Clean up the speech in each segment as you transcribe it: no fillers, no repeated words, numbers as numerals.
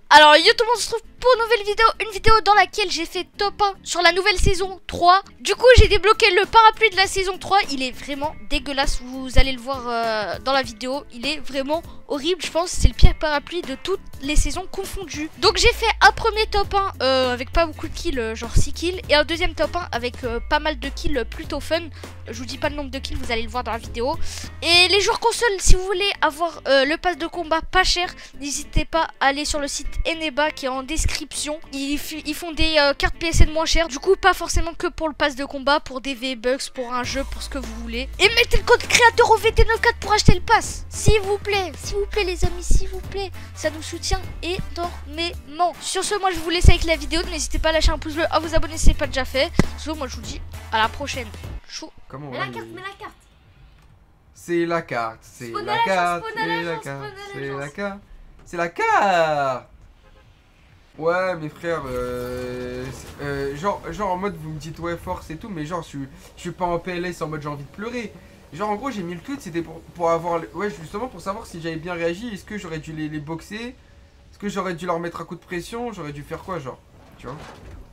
Alors yo tout le monde, on se retrouve pour une nouvelle vidéo, une vidéo dans laquelle j'ai fait top 1 sur la nouvelle saison 3. Du coup j'ai débloqué le parapluie de la saison 3, il est vraiment dégueulasse, vous allez le voir dans la vidéo, il est vraiment horrible, je pense que c'est le pire parapluie de toutes les saisons confondues. Donc j'ai fait un premier top 1 avec pas beaucoup de kills, genre 6 kills, et un deuxième top 1 avec pas mal de kills plutôt fun. Je vous dis pas le nombre de kills, vous allez le voir dans la vidéo. Et les joueurs console, si vous voulez avoir le pass de combat pas cher, n'hésitez pas à aller sur le site Eneba qui est en description. Ils font des cartes PSN moins chères, du coup pas forcément que pour le pass de combat, pour des V-Bucks, pour un jeu, pour ce que vous voulez. Et mettez le code créateur au VT94 pour acheter le pass, s'il vous plaît les amis, s'il vous plaît, ça nous soutient énormément. Sur ce, moi je vous laisse avec la vidéo, n'hésitez pas à lâcher un pouce bleu, à vous abonner si ce n'est pas déjà fait. Sur ce, moi je vous dis à la prochaine. Chou. Comment mets la carte, mets la carte. C'est la carte, c'est la carte, c'est la carte, c'est la carte, c'est la carte. Ouais, mes frères, genre en mode vous me dites ouais force et tout, mais genre je suis pas en PLS en mode j'ai envie de pleurer. Genre en gros j'ai mis le code, c'était pour avoir, ouais justement pour savoir si j'avais bien réagi, est-ce que j'aurais dû les boxer, est-ce que j'aurais dû leur mettre un coup de pression, j'aurais dû faire quoi genre, tu vois.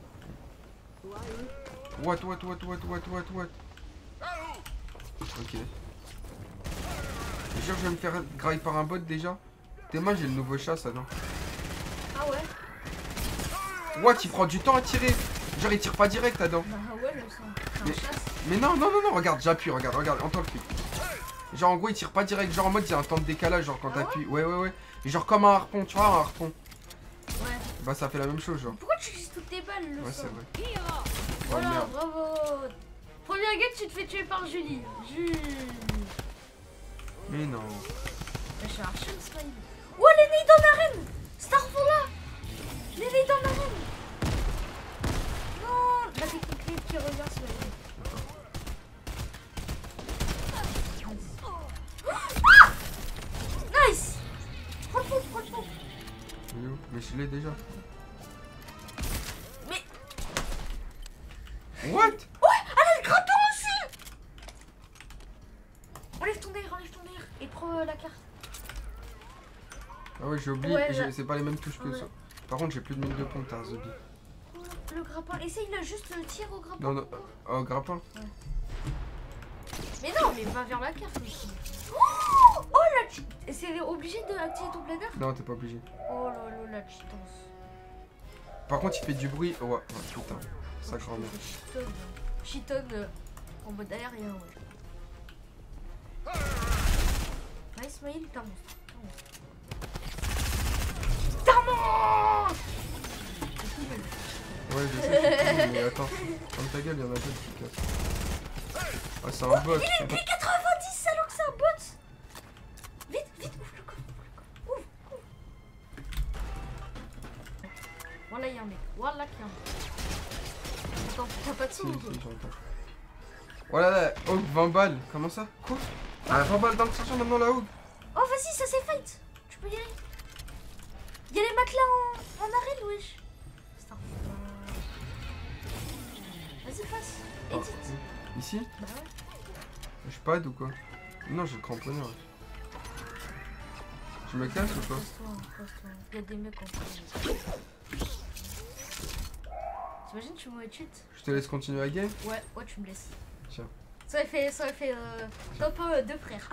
What. Ok. Jure, je vais me faire grailler par un bot déjà. T'es moi j'ai le nouveau chat ça non. Ah ouais. What, il prend du temps à tirer. Genre il tire pas direct Adam. Bah ouais le sang. Mais non, regarde, j'appuie, regarde, entends le clic. Genre en gros il tire pas direct, genre en mode il y a un temps de décalage, genre quand t'appuies. Ouais. Et genre comme un harpon, tu vois un harpon. Ouais. Bah ça fait la même chose genre. Pourquoi tu utilises toutes tes balles le Ouais sang? c'est vrai. Voilà, merde. bravo. Première game tu te fais tuer par Julie. Mais non. Je suis un chance là. Oh l'ennemi dans l'arène. Starfall là. L'ennemi dans l'arène. Non, la technique qui revient sur l'ennemi. Ah nice. Prends le fond. Mais je l'ai déjà. Mais What? ouais, elle a le graton aussi. Enlève ton délire et prends la carte. Ah ouais j'ai oublié, Ouais, c'est pas les mêmes touches que ouais. ça. Par contre j'ai plus de mine de pompe, t'as un zombie. Le grappin, essaye là juste tire au grappin. Non, oh grappin. Ouais. Mais non, mais va vers la carte. Oh la c'est obligé d'activer ton planeur. Non t'es pas obligé. Oh là là la chitance. Par contre il fait du bruit. Ouais, putain. Ça grand merde. Chiton en mode aérien ouais. Nice Maïl, t'as un monstre. Ouais je sais, mais attends. Comme ta gueule, y'en a d'autres qui cassent. Ah c'est un bot. Il est plus 90 alors que c'est un bot. Vite, ouvre le coffre. Ouvre. Voilà y'a un mec, voilà qu'il y a un mec. Attends, t'as pas de son ou quoi? Si, j'entends. Voilà là, Hog 20 balles. Comment ça? Quoi? Ah 20 balles dans le chercheur maintenant la Hog. Oh vas-y, ça c'est fight. Tu peux y aller. Y'a les matelas en arène wesh. Vas-y passe. Oh, Edit. ici? Bah ouais. Je pad ou quoi? Non j'ai le cramponneur. Tu me casses ou quoi? Pose-toi. Y'a des mecs en train. T'imagines tu m'aurais cheat? Je te laisse continuer la game? Ouais, tu me laisses. Tiens. Ça aurait fait top 1 deux frères.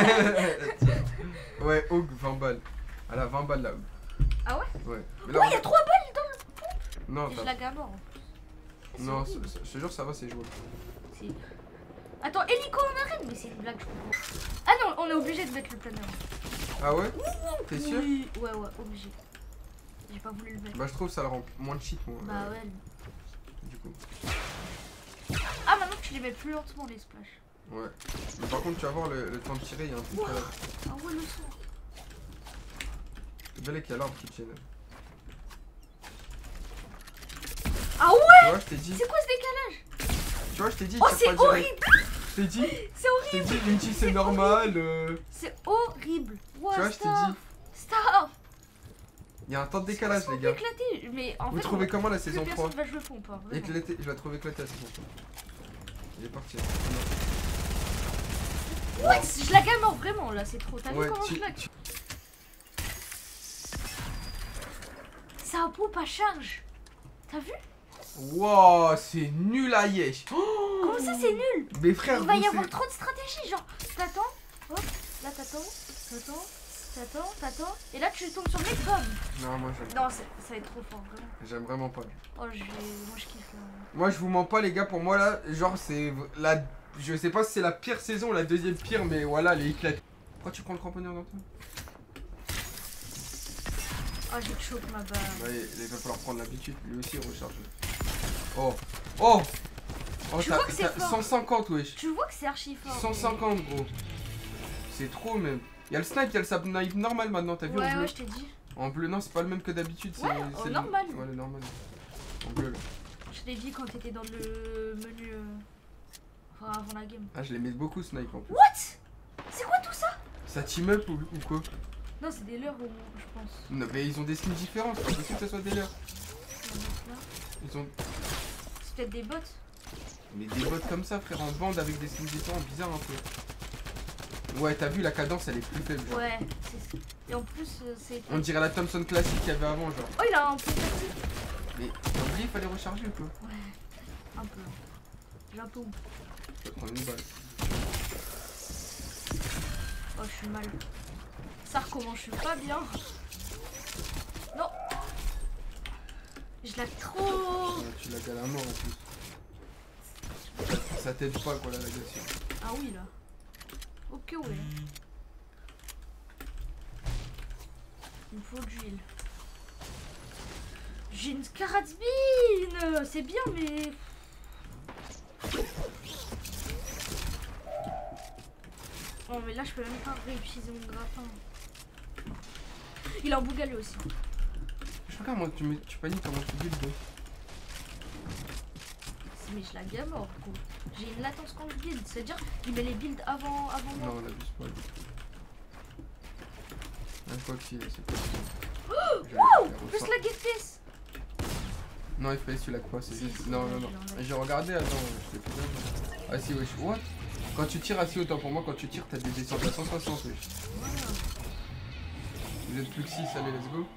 Ouais, Hog 20 balles. Elle a 20 balles là. Hog. Ah ouais? Ouais. Mais Oh, y'a 3 balles dans le... Non, Et je la gagne mort en plus. non, je te jure ça va, c'est jouable. Si. Attends, hélico en arène? Mais c'est une blague, je comprends. Ah non, on est obligé de mettre le planeur. Ah ouais? T'es sûr? Oui. Ouais, obligé. J'ai pas voulu le mettre. Bah je trouve ça le rend moins de cheat moi. Bah ouais. Du coup. Ah maintenant tu les mets plus lentement les splash. Ouais. Mais par contre tu vas voir le temps de tirer, il y a un truc Wow. à l'heure. Ah ouais le son. C'est bel qu'il y a l'arbre qui tienne. Ah ouais. Tu vois, je t'ai dit. C'est quoi ce décalage? Tu vois, je t'ai dit. Oh tire c'est pas direct. horrible. Je t'ai dit. C'est Je t'ai horrible. dit, l'ulti c'est normal. C'est horrible. Wow, Tu vois, je t'ai dit. Stop. Il y a un temps de décalage les gars. Éclaté. Mais en Vous fait, trouvez comment la saison 3? personne va jouer pompe. Hein, vraiment. Éclaté, je la trouve éclatée la saison 3. Il est parti. Ouais, je la gagne mort vraiment là, c'est trop. T'as vu Ouais, comment je lag? Ça pompe à charge. T'as vu? Wow, c'est nul à yesh. Comment ça c'est nul? Mais frère, Il va y vous, avoir c'est- trop de stratégies, genre t'attends, hop, là t'attends, et là tu tombes sur le mec, bam. Non, moi j'aime. Non, ça va être trop fort, vraiment. J'aime vraiment pas. Oh, moi je kiffe là. Moi je vous mens pas les gars, pour moi là, genre c'est la... Je sais pas si c'est la pire saison ou la deuxième pire, mais voilà, elle est éclatée. Pourquoi tu prends le cramponnier en toi? Oh, j'ai choke ma balle. Ouais, il va falloir prendre l'habitude, lui aussi recharge. Oh. Oh. Oh, Tu vois que c'est fort. 150 wesh. Tu vois que c'est archi fort. 150 gros. C'est trop même. Il y a le snipe, il y a le snipe normal maintenant, t'as vu en Ouais, bleu? ouais, je t'ai dit. En bleu, non, c'est pas le même que d'habitude. Ouais, c'est le normal. Ouais, le normal. En bleu là. Je t'ai dit quand t'étais dans le menu. Enfin, avant la game. Ah, je l'aimais beaucoup snipe en plus. What? C'est quoi tout ça? Ça team up ou quoi? Non, c'est des leurs, je pense. Non, mais ils ont des skins différents, c'est pas possible que ça soit des leurs. Ils ont. C'est peut-être des bots. Mais des bots comme ça, frère, en bande avec des skins différents, bizarre un peu. Ouais, t'as vu, la cadence elle est plus faible. Genre. Ouais, c'est. Et en plus, c'est. On dirait la Thompson classique qu'il y avait avant, genre. Oh, il a un peu tactique. Mais t'as oublié, il fallait recharger ou quoi? Ouais, un peu. J'ai un peu. Je vais prendre une balle. Oh, je suis mal. Ça recommence, je suis pas bien. Non. Je la trop. Ouais, tu la gales à mort en plus. Ça t'aide pas quoi la lagation. Ah oui, là. Ok, ouais. Il me faut de l'huile. J'ai une carabine. C'est bien, mais... Oh, mais là, je peux même pas réutiliser mon grappin. Il a un bougalé aussi. Je regarde moi, tu paniques comment tu builds. Mais je la gagne mort, gros. J'ai une latence quand je build. C'est-à-dire qu'il met les builds avant moi. Non, on abuse pas. Une fois que c'est pas Wow! Plus la FPS. Non, FPS tu lag pas, c'est Si, juste. si, Non, ouais, non, non. je l'ai. J'ai regardé, attends, je t'ai fait bien. Ah si, wesh. What? Quand tu tires assez autant pour moi, quand tu tires, t'as des descentes à 160, wesh. Voilà. Vous êtes plus que 6, allez, let's go.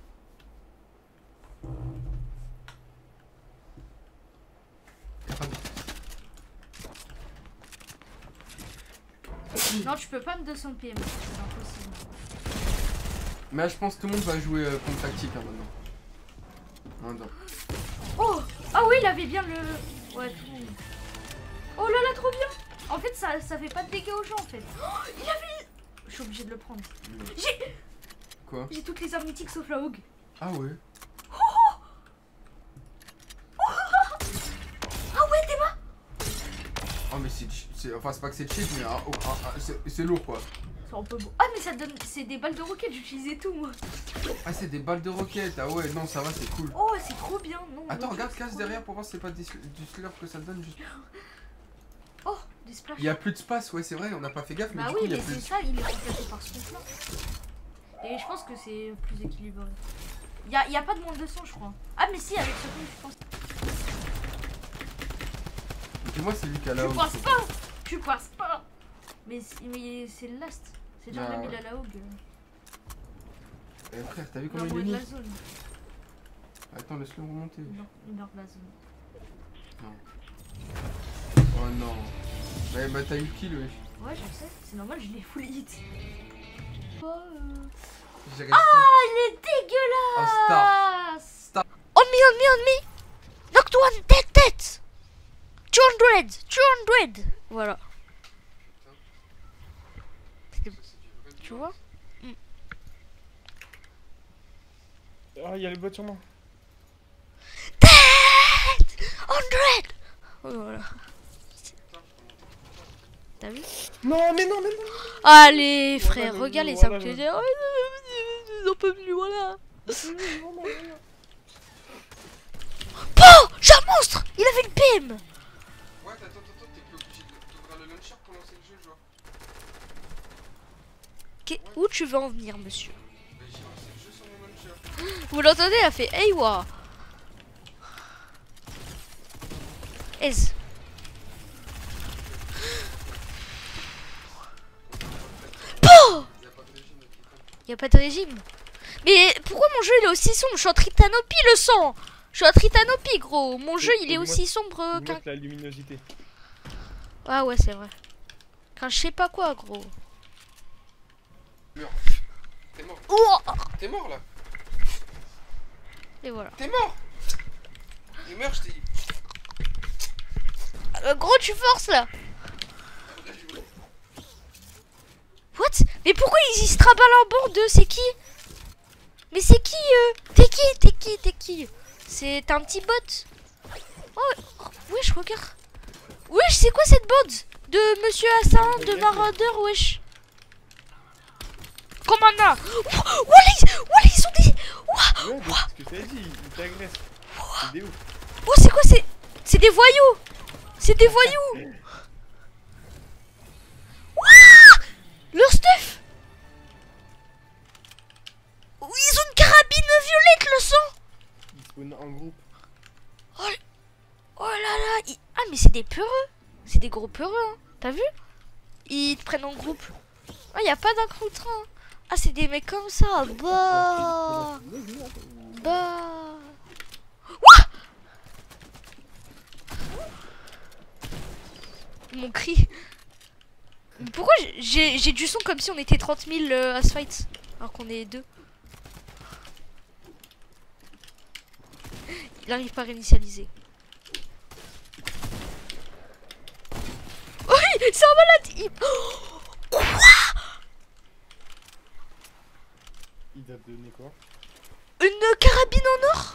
Non, tu peux pas me 200 PM. C'est impossible. Mais là, je pense que tout le monde va jouer contre tactique hein, maintenant. Non. Oh! Ah oui, il avait bien le... Ouais, tout. Oh là là, trop bien! En fait, ça fait pas de dégâts aux gens, en fait. Oh, il avait... Je suis obligée de le prendre. J'ai... Quoi? J'ai toutes les armes mythiques sauf la Hog. Ah ouais? Ah ouais, Théma! Oh mais c'est... Enfin c'est pas que c'est cheat mais c'est lourd quoi. C'est un peu beau. Ah, mais ça donne... C'est des balles de roquettes, j'utilisais tout, moi. Ah c'est des balles de roquettes. Ah ouais non ça va c'est cool. Oh, c'est trop bien. Non, Attends non, regarde c'est casse trop derrière bien. pour voir si c'est pas du slurp que ça donne juste. Oh, des splashs. Il y a plus de space ouais c'est vrai on n'a pas fait gaffe mais Bah du coup oui, il y a mais plus c'est de... ça, il est remplacé par ce truc-là. Et je pense que c'est plus équilibré. Y a pas de moins de son, je crois. Ah, mais si, avec ce truc, je pense. Dis-moi c'est lui qui a la Tu hog. passes pas! Tu passes pas! Mais c'est le last. C'est déjà Bah même ouais. il a la hog. Eh frère t'as vu Il est comment en il haut est de la mis? zone. Attends laisse-le remonter. Non, il meurt de la zone. Oh non. Bah t'as eu le kill wesh. Ouais, je sais, c'est normal, je l'ai full hit. J'ai resté. Ah, il est Oh, star. dégueulasse! On me, on me, on me. Knocked one, dead. 200. Voilà. Tu vois? Ah, il y a les bots sur moi. Dead 100. Voilà. T'as vu? Non, mais non, mais non. Allez, frère, Voilà, regarde les voilà, arbres. Ils en peuvent plus, voilà. Oh, j'ai un monstre. Il avait le PM. Ouais attends t'es plus obligé d'ouvrir le launcher pour lancer le jeu genre. Où tu veux en venir, monsieur? Bah j'ai lancé le jeu sur mon launcher. Vous l'entendez? Elle a fait hey wa. Ez. Oh, y a pas de régime. Mais pourquoi mon jeu il est aussi sombre? Je suis en Tritanopie le sang. Je suis en Tritanopie gros. Mon jeu il est aussi sombre qu'un... Augmente la luminosité. Ah ouais c'est vrai. Quand je sais pas quoi gros. Meurs. T'es mort. Oh T'es mort là. et voilà. T'es mort. Il meurt, je t'ai dit. Gros tu forces là. What? Mais pourquoi ils se traballent en bande? C'est qui? Mais c'est qui T'es qui? C'est un petit bot. Oh, wesh regarde. Wesh c'est quoi cette bande? De Monsieur Hassan, de Marauder, wesh. Commandant. Wally, ils sont des... Ouais, mais ce que t'as dit, il t'agresse. C'est des ouf. Oh c'est quoi? C'est des voyous. C'est des voyous. Leur stuff. Ils ont une carabine violette le sang. Ils spawnent en groupe. Oh là là. Ah mais c'est des peureux. C'est des gros peureux hein. T'as vu? Ils te prennent en groupe. Ah y a pas d'un contre un. Ah c'est des mecs comme ça. Bah. Mon cri. Pourquoi j'ai du son comme si on était 30 000 à ce fight alors qu'on est deux. Il arrive pas à réinitialiser. Oh c'est un malade. Quoi? Il t'a donné quoi? Une carabine en or.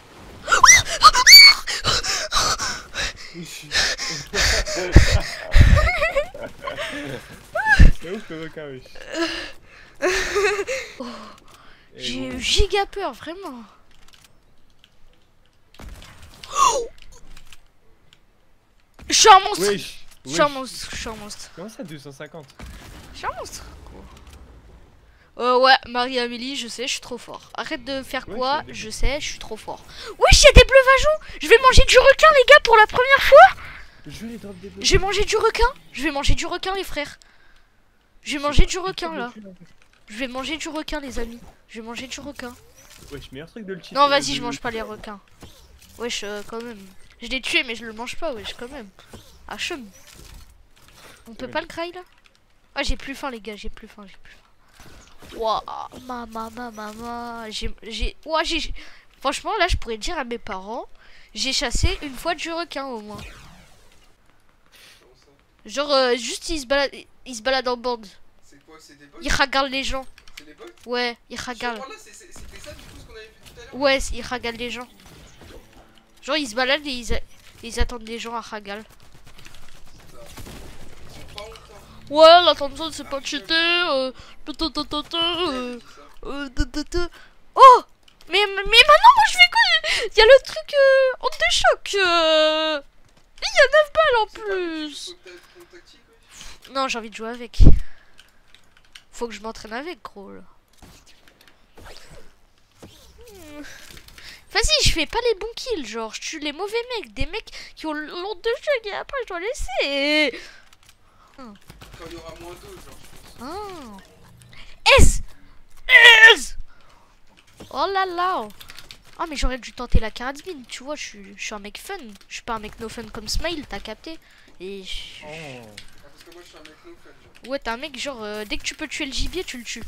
C'est ouf le requin, wesh. J'ai eu giga peur, vraiment. Je suis un monstre. Wesh. Je suis un monstre. Je suis un monstre. Comment ça 250? Je suis un monstre. Ouais, Marie-Amélie, je sais, je suis trop fort. Arrête de faire Ouais, quoi? c'est Je sais, je suis trop fort. Wesh, y'a des bleuvageons. Je vais manger du requin, les gars, pour la première fois. Je vais les drop des bleus. Je vais manger du requin. Je vais manger du requin, les frères. Je vais manger du requin, là. Je vais manger du requin, les amis. Je vais manger du requin. Wesh, meilleur truc de le cheat. Non, vas-y, je mange pas les requins. Wesh, quand même. Je l'ai tué, mais je le mange pas, wesh, quand même. Ah, chum. On peut pas le cry, là? Ah, j'ai plus faim, les gars, j'ai plus faim, Ouah, maman. Ouah, franchement, là, je pourrais dire à mes parents, j'ai chassé une fois du requin, au moins. Genre, juste, ils se baladent en bande. C'est quoi? C'est des bots? Ils ragalent les gens. C'est des bots? Ouais, ils ragalent. C'était ça du coup ce qu'on avait fait tout à l'heure? Ouais, ils ragalent les gens. Genre, ils se baladent et ils attendent les gens à ragal. Ouais, l'attention, c'est pas cheaté. Oh! Mais maintenant, moi, je fais quoi? Il y a le truc honte de choc. Il y a 9 balles en plus. Non, j'ai envie de jouer avec. Faut que je m'entraîne avec, gros. Là. Vas-y, je fais pas les bons kills. Genre, je tue les mauvais mecs. Des mecs qui ont l'honte de choc et après, je dois laisser. Quand il y aura moins d'eau, genre. Ah. Aise. Oh là là. Ah mais j'aurais dû tenter la carabine, tu vois, je suis un mec fun. Je suis pas un mec no fun comme Smile, t'as capté. Et Oh. Parce que moi je suis un mec no fun, genre. ouais, t'es un mec genre, dès que tu peux tuer le gibier, tu le tues.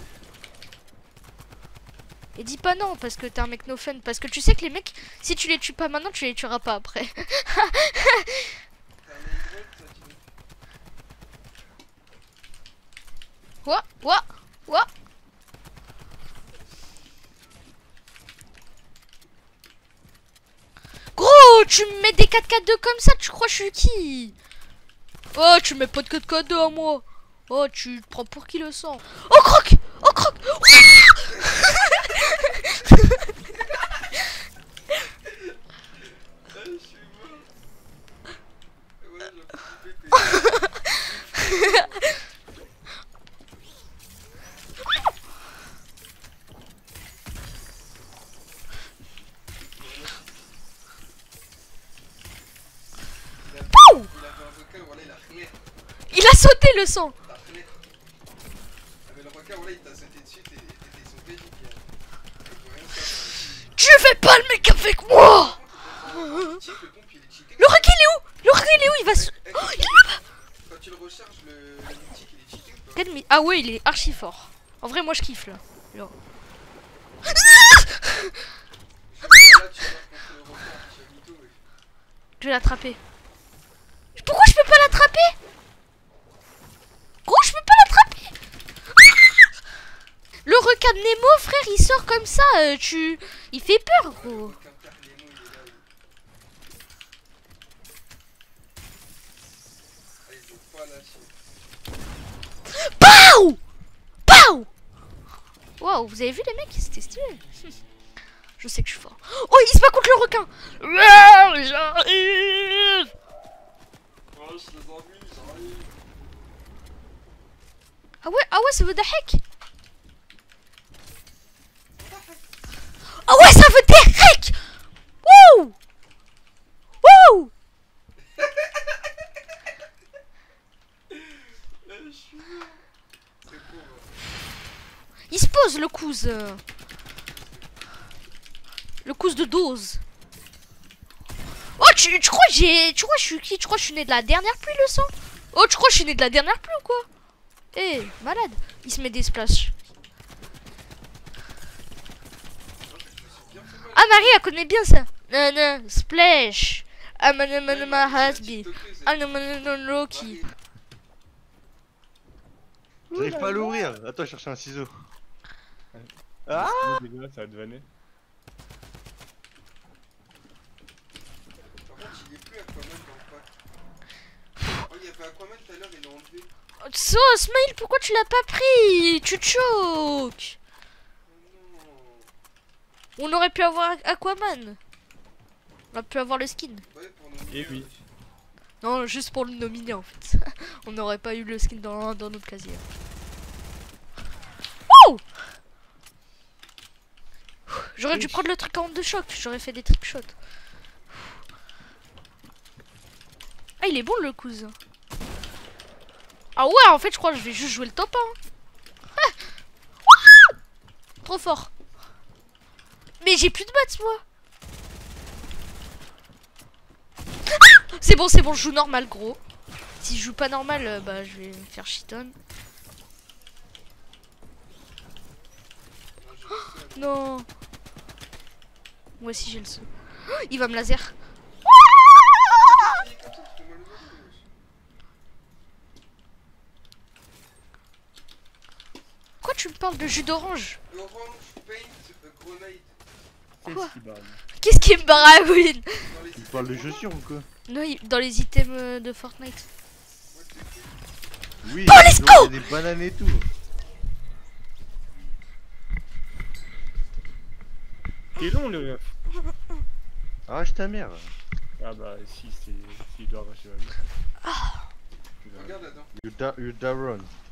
Et dis pas non, parce que t'es un mec no fun. Parce que tu sais que les mecs, si tu les tues pas maintenant, tu les tueras pas après. Quoi? Gros, tu me mets des 4-4-2 comme ça, tu crois que je suis qui? Oh, tu mets pas de 4-4-2 à moi. Oh, tu te prends pour qui le sang? Oh, croque! Il a sauté le sang. Mais le requin, voilà, il t'a sauté dessus, t'étais sauté, qu'avec moi. Le pompe, il est cheaté. Le requin il est où? Le requin il est où? Il va se... Eh, quand tu le recharges, le mythique, il est cheaté ou pas? Ah ouais, il est archi fort. En vrai, moi je kiffe là. Là, tu vas contre le requin, tu as mytho, ouais. Je vais l'attraper. Pourquoi je peux pas l'attraper? Gros, je peux pas l'attraper. Le requin de Nemo, frère, il sort comme ça. Il fait peur, gros. Le Quimper Nemo, il est là. Ah, ils ont pas lâché. Pow! Pow! Waouh, vous avez vu les mecs? C'était stylé. Je sais que je suis fort. Oh, il se bat contre le requin. J'arrive. Oh, je les ennuie, j'arrive. Ah ouais, ça veut des hacks. Ah ouais, ça veut des hacks. Wouh! Wouh! Je suis là. C'est beau, Il se pose le couze. Le couze de dose. Oh, tu crois que je suis qui? Tu crois que je suis né de la dernière pluie, le sang? Oh, tu crois que je suis né de la dernière pluie ou quoi? Eh, malade. Il se met des splashes. Ah, Marie, elle connaît bien ça. Non, splash. Ah, man, hasbi. Ah, non, Loki. J'arrive pas à l'ouvrir. Attends, je cherche un ciseau. Ah ça va te vanner. Par contre, il est plus Aquaman dans le pack. Oh, il y avait Aquaman tout à l'heure, il l'a enlevé. So, Smile, pourquoi tu l'as pas pris? Tu te choques. Oh non. On aurait pu avoir Aquaman. On aurait pu avoir le skin. Ouais, pour nous. Et oui. Non, juste pour le nominer en fait. On n'aurait pas eu le skin dans notre casier. Wouh! J'aurais dû prendre le truc en de choc, j'aurais fait des trick shots. Ah, il est bon le cousin. Ah ouais, en fait, je crois que je vais juste jouer le top 1. Ah. Ouah. Trop fort. Mais j'ai plus de bots, moi. Ah, c'est bon, je joue normal, gros. Si je joue pas normal, bah je vais me faire shiton. Non. Moi aussi j'ai le saut. Il va me laser. Pourquoi tu me parles de jus d'orange? Orange paint grenade. Quoi? Qu'est-ce qui barre, lui? Qu'est-ce qui me baragouine? Dans les Tu parles de chaussures ou quoi? Non, dans les items de Fortnite. Oui, Oh, let's il go! y a des bananes et tout. T'es long le. Arrache ta mère. Ah bah si, s'il doit arracher la vie. Regarde là-dedans. You Daron.